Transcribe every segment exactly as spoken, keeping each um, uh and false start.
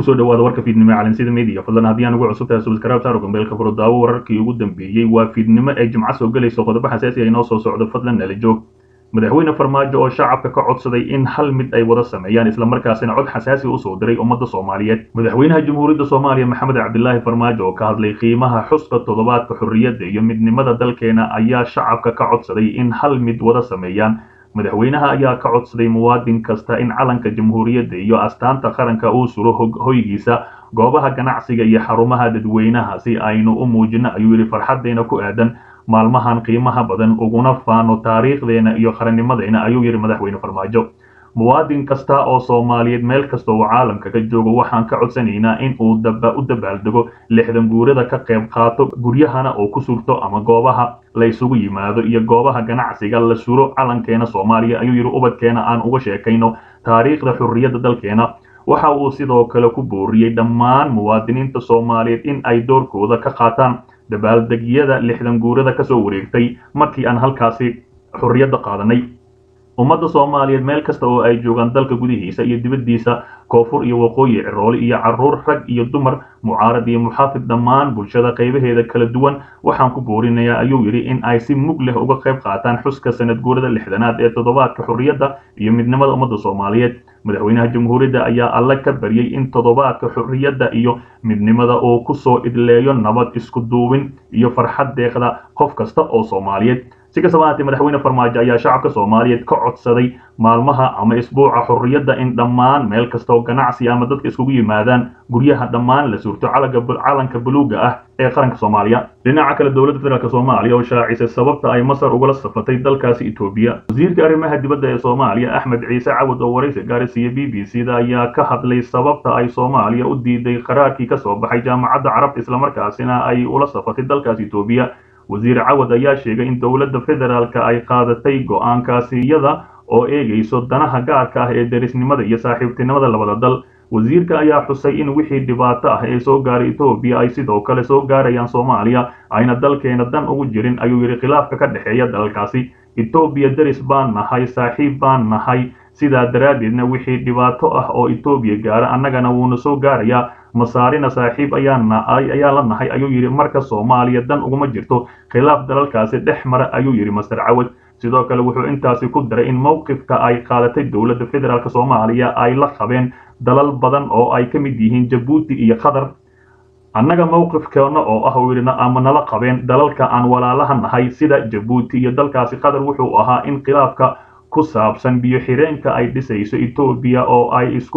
kusoo dhawaada warka fiidnimo ee calansida media fadlan haddii aan ugu cusub tahay subscribe saaro gambeelka furo daawo wararkii ugu dambeeyey waa fiidnimo ay jimco soo galayso qodobo xasaasi ah inoo soo socdo fadlan nala joog madaxweyne farmaajo oo shacabka ka codsaday in hal mid ay wada sameeyaan isla markaasina cod xasaasi u soo diray ummadda Soomaaliyeed madaxweynaha jamhuuriyadda Soomaaliya Maxamed Cabdullaahi Farmaajo oo ka hadlay qiimaha xuska toddobaadka xurriyadda iyo midnimada dalkeena ayaa shacabka ka codsaday in hal mid wada sameeyaan madaxweynaha ayaa ka codsaday muwaadin kasta in calanka jamhuuriyadda iyo astaanta qaranka uu suro hoygiisa goobaha ganacsiga iyo xarumaha dadweynaha si aynu u muujino ayuu yiri farxadeena ku aadan maalmahan qiimaha badan uguna faano taariikhdeena iyo qarannimadeena ayuu yiri madaxweyne Farmaajo muwaadin kasta oo Soomaaliyeed meel kasta oo caalamka ka joogo waxaan ka codsanaynaa in uu daba u dabaaldego lixdan guurada ka qayb qaato guryahana oo ku surto ama goobaha la isugu yimaado iyo goobaha ganacsiga la suro calankeena Soomaaliya ayuu yiri ubadkeena aan uga sheekayno taariikhda xurriyadda dalkeena waxa uu sidoo kale ku booriyay dhammaan muwaadiniinta Soomaaliyeed in ay doorkooda ka qaataan dabaaldegyada lixdan guurada ka soo wareegtay markii aan halkaasi xurriyadda qaadanay ummadda Soomaaliyeed meel kasta oo ay joogaan dalka gudihiisa iyo dibaddiisa koonfur iyo waqooyi cirool iyo caruur rag iyo dumar mucaarad iyo muxaafid dhammaan bulshada qaybaheeda kala duwan waxaan ku boorinayaa ayuu yiri in ay si mug leh uga qayb qaataan xuska sanad guurada lixdanaad ee toddobaadka xurriyadda iyo midnimada ummadda Soomaaliyeed madaxweynaha jamhuuriyadda ayaa alla ka baryay in toddobaadka xurriyadda iyo midnimada uu ku soo idleeyo nabad isku duubin iyo farxad deeqda qof kasta oo Soomaaliyeed si kastaba haatee madaxweyne Farmaajo ayaa shacabka Soomaaliyeed ka codsaday maalmaha ama isbuuca xurriyadda in dhammaan meel kasta oo ganacsi ama dadka isugu yimaadaan guryaha dhammaan la surto calanka buluuga ah ee qaranka Soomaaliya dhinaca kale dowladda federaalka Soomaaliya oo shaacisay sababta ay Masar ugala safatay dalkaasi Itoobiya wasiirka arrimaha dibadda ee Soomaaliya Axmed Ciise Cawad oo waraysi gaarsiiyay B B C da ayaa ka hadlay sababta ay Soomaaliya u diiday qaraarkii ka soo baxay jaamacadda Carabta isla markaasina ay ula safatay dalkaasi Itoobiya wasiir Cawad ayaa sheegay in dowladda federaalka ay qaadatay go'aankaasi iyada oo eegayso danaha gaarka ah ee derisnimada iyo saaxiibtinimada labada dal wasiirka ayaa xusay in wixii dhibaato ah ee soo gaaray Itoobiya ay sidoo kale soo gaarayaan Soomaaliya ayna dalkeena dan ugu jirin ayuu yiri khilaafka ka dhaxeeya dalalkaasi Itoobiya deris baan nahay saaxiib baan nahay sidaa daraadeedna wixii dhibaato ah oo Itoobiya gaara annagana wuuna soo gaarayaa masaarina saaxiib ayaana ayaa la nahay ayuu yiri marka Soomaaliya dan uguma jirto khilaaf dalalkaasi dhex mara ayuu yiri Masar Cawad sidoo kale wuxuu intaasi ku daray in mowqifka ay qaadatay dowladda federaalka Soomaaliya ay la qabeen dalal badan oo ay ka mid yihiin Djibouti iyo Qatar annaga mowqifkeena oo ah wiirina ama nala qabeen dalalka aan walaalaha nahay sida Djibouti iyo dalkaasi Qatar wuxuu ahaa in khilaafka ku saabsan biyo xireenka ay dhisayso Itoobiya oo ay isku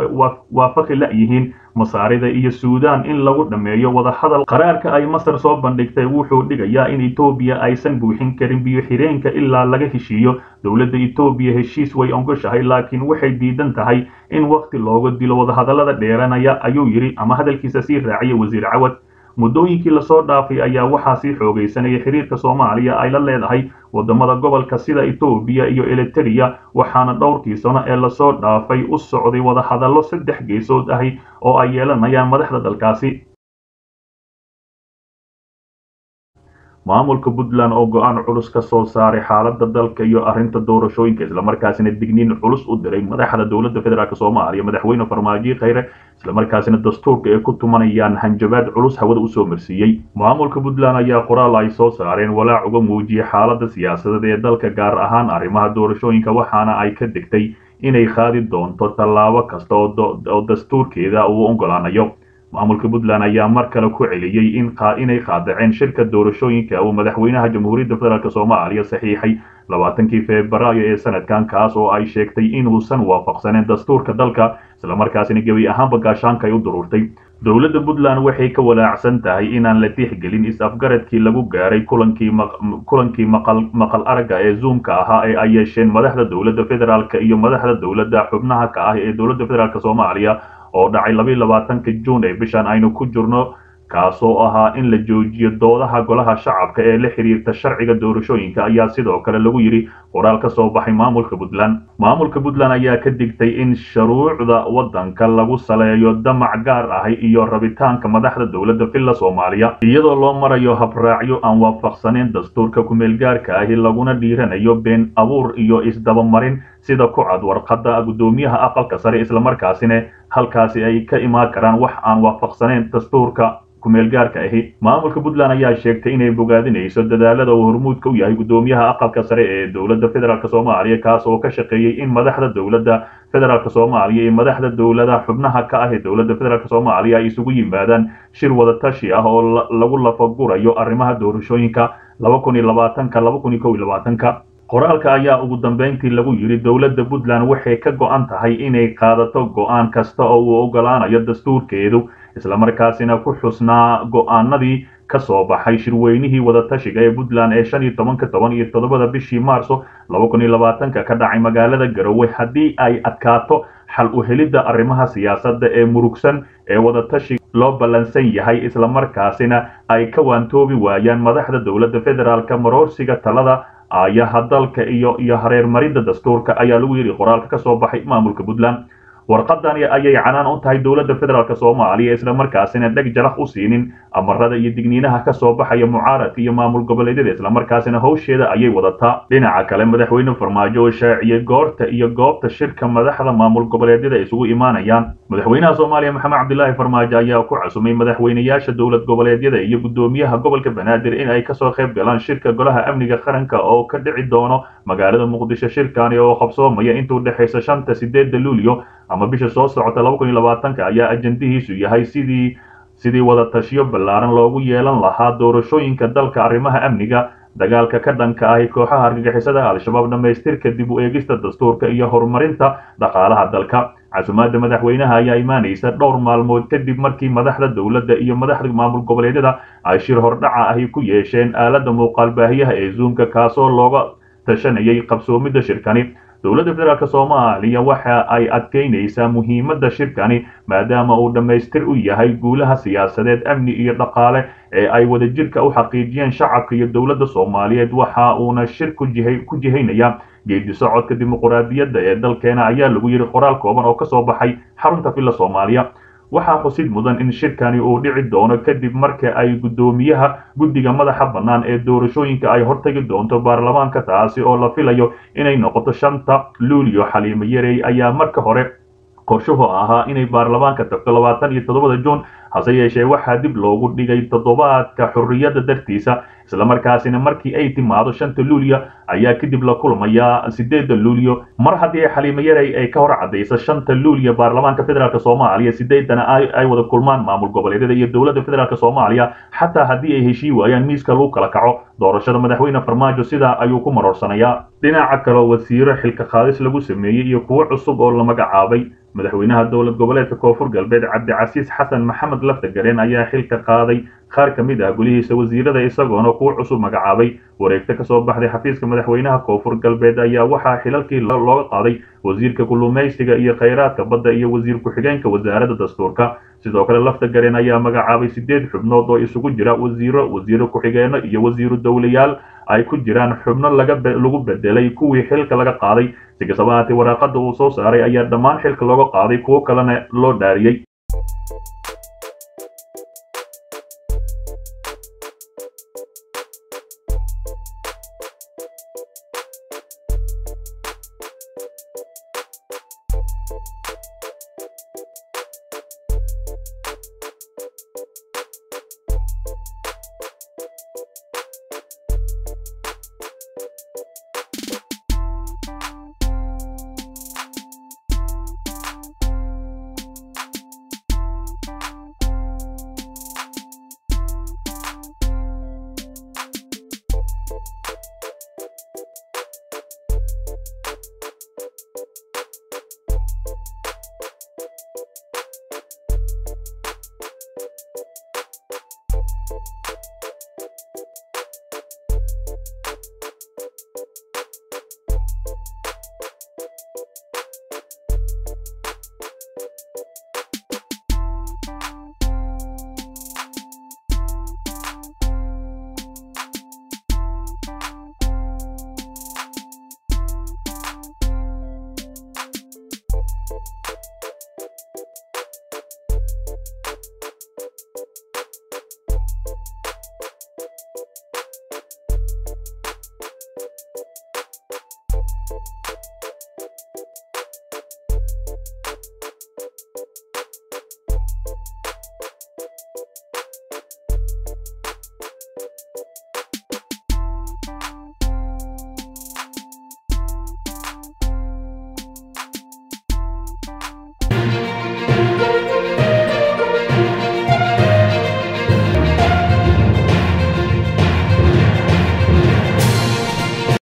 waafaqi la yihiin masaarida iyo Suudaan in lagu dhameeyo wada hadal qaraarka ay Masar soo bandhigtay wuxuu dhigayaa in Itoobiya aysan buuxin karin biyo xireenka ilaa laga heshiiyo dowladda Itoobiya heshiis way ongashahay laakiin waxay diidan tahay in waqti looga dilo wada hadallada dheeranaya ayuu yiri ama hadalkiisa sii raaciyay wasiir Cawad muddooyinkii la soo dhaafay ayaa waxaa sii xoogaysanaya xiriirka Soomaaliya ay la leedahay wadamada gobolka sida Itoobiya iyo Eritrea waxaana dhowrkii sano ee la soo dhaafay u socday wada hadallo saddex geesood ah oo ay yeelanayaan madaxda dalkaasi maamulka Puntland oo go'aan culus ka soo saaray xaaladda dalka iyo arrinta doorashooyinka isla markaasina digniin culus u diray madaxda dowladda federaalka Soomaaliya madaxweyne Farmaajo Khayre isla markaasina dastuurka ay ku tumanayaan hanjabaad culus hawada u soo marsiiyay maamulka Puntland ayaa qoraal ay soo saareen walaac uga muujiyay xaaladda siyaasadeed ee dalka gaar ahaan arrimaha doorashooyinka waxaana ay ka digtay inay qaadi doonto tallaabo kasta oo dastuurkeeda uu ogolaanayo maamulka Puntland ayaa mar kale ku celiyay in inay qaadaceen shirka doorashooyinka oo madaxweynaha jamhuuriyadda federaalka Soomaaliya saxiixay labaatankii Febraayo ee sanadkan kaas oo ay sheegtay inuusan waafaqsaneyn dastuurka dalka isla markaasina gabi ahaanba gaashaanka ay u dururtay dowladda Puntland waxay ka walaacsan tahay inaan la tixgelin is-afgaradkii lagu gaaray kulankii kulankii maqal maqal aragga ee Zoom-ka ahaa ee ay yeesheen madaxda dowladda federaalka iyo madaxda dowladda xubnaha ka ah ee dowladda federaalka Soomaaliya oo dhacay laba iyo labaatanka Juun ee bishan aynu ku jirno kaasoo ahaa in la joojiyo doodaha golaha shacabka ee la xiriirta sharciga doorashooyinka ayaa sidoo kale lagu yidhi qoraal ka soo baxay maamulka puntland maamulka puntland ayaa ka digtay in shuruucda waddanka lagu saleeyo damac gaar ahi iyo rabitaanka madaxda dowladda villa soomaaliya iyadoo loo marayo habraacyo aan waafaqsaneyn dastuurka kumeelgaarka ahi laguna dhiiranayo been abuur iyo isdabamarin sida ku cad warqadda guddoomiyaha aqalka sare islamarkaasina halkaasi ay ka imaan karaan wax aan waafaqsaneyn dastuurka kumeelgaarka ahi maamulka puntland ayaa sheegtay inay bogaadinayso dadaalada uu hormuudka u yahay guddoomiyaha aqalka sare ee dowladda federaalk soomaaliya kaas oo ka shaqeeyey in madaxda dowladda federaalk soomaaliya iyo madaxda dowlada xubnaha ka ah ee dowladda federaalk soomaaliya ay isugu yimaadaan shir wadatashi ah oo lagu lafagurayo arrimaha doorashooyinka laba kun iyo labaatanka laba kun iyo kow iyo labaatanka qoraalka ayaa ugu dambeyntii lagu yidhi dowladda puntland waxay ka go'an tahay inay qaadato go'aan kasta oo uu ogolaanayo dastuurkeedu islamarkaasina ku xusnaa go'aanadii ka soo baxay shirweynihii wadatashiga ee puntland ee shan iyo tobanka toban iyo toddobada bishii maarso laba kun iyo labaatanka ka dhacay magaalada garowe haddii ay adkaato xal u helidda arrimaha siyaasadda ee murugsan ee wadatashiga loo ballansan yahay islamarkaasina ay ka waantoobi waayaan madaxda dowladda federaalka maroorsiga talada aayaha dalka iyo iyo hareermaridda dastuurka ayaa lagu yidhi qoraalka ka soo baxay maamulka puntland warqadani ayay canaan u tahay dowladda federaalk soomaaliya islamarkaasina dheg jarax u siinin amarada iyo digniinaha ka soo baxaya mucaaradka iyo maamul goboleedyada islamarkaasina howsheeda ayay wadataa dhinaca kale madaxweyne farmaajo oo shaaciyey goorta iyo goobta shirka madaxda maamul goboleedyada isugu imaanayaan madaxweynaha soomaaliya maxamed cabdilaahi farmaajo ayaa ku casumay madaxweynayaasha dowlad goboleedyada iyo guddoomiyaha gobolka banaadir in ay kasoo qayb galaan shirka golaha amniga qaranka oo ka dhici doono magaalada muqdisho shirkani oo qabsoomaya intuu dhexaysa shanta sideedda luulyo ama bisha soo socota laba kun iyo labaatanka ayaa ajandihiisu yahay sidii sidii wadatashiyo ballaaran loogu yeelan lahaa doorashooyinka dalka arrimaha amniga dagaalka ka dhanka ahi kooxaha argagixisada al-shabaab dhammaystirka dib u eegista dastuurka iyo horumarinta dhaqaalaha dalka casumaadda madaxweynaha ayaa imaanaysa dhowr maalmood kadib markii madaxda dowladda iyo madaxda maamul goboleedyada ay shir hordhaca ahi ku yeesheen aaladda muuqaal baahiyaha ee zoomka kaasoo looga tashanayay qabsoomidda shirkani dowladda federaalk soomaaliya waxa ay adkeynaysaa muhiimadda shirkani maadaama uu dhammaystir u yahay guulaha siyaasadeed amni iyo dhaqaale ee ay wadajirka u xaqiijiyeen shacabka iyo dowladda soomaaliyeed waxa uuna shir ku jihaynaya geedi socodka dimuquraadiyadda ee dalkeena ayaa lagu yidhi qoraal kooban oo ka soo baxay xarunta villa soomaaliya waxaa xusid mudan in shirkani uu dhici doono kadib marka ay guddoomiyaha guddiga madaxa bannaan ee doorashooyinka ay hortagi doonto baarlamaanka taasi oo la filayo inay noqoto shanta luulyo xaliimo yarey ayaa marka hore qorshuhu ahaa inay baarlamaanka tagto labaatan iyo toddobada juun hase yeeshee waxaa dib loogu dhigay toddobaadka xurriyadda dartiisa islamarkaasina markii ay timaado shanta luulyo ayaa kadib la kulmayaa sideedda luulyo mar haddii xaliimo yarey ay ka hor caddayso shanta luulyo baarlamaanka federaalk soomaaliya sideedana ay wada kulmaan maamul goboleedyada iyo dowladda federaalk soomaaliya xataa haddii ay heshii waayaan miiska lagu kala kaco doorashada madaxweyne farmaajo sidaa ayuu ku maroorsanayaa dhinaca kaleo wasiiro xilka qaadis lagu sameeyey iyo kuwo cusub oo la magacaabay madaxweynaha dowlad goboleedka koonfur galbeed cabdicasiis xasan maxamed laftagareen ayaa xilka qaaday qaar ka mid ah gulihiisa wasiirada isagoona kuwo cusub magacaabay wareegta ka soo baxday xafiiska madaxweynaha koonfur galbeed ayaa waxaa xilalkii looga qaaday wasiirka kalluumaysiga iyo khayraadka badda iyo wasiir ku-xigeenka wasaaradda dastuurka sidoo kale laftagareen ayaa magacaabay sideed xubnood oo isugu jira wasiiro wasiiro ku-xigeenno iyo wasiiro dowlayaal ay ku jiraan xubno lagu bedelay kuwii xilka laga qaaday si kastaba haatee waraaqada uu soo saaray ayaa dhammaan xilka looga qaaday kuwo kalena loo dhaariyey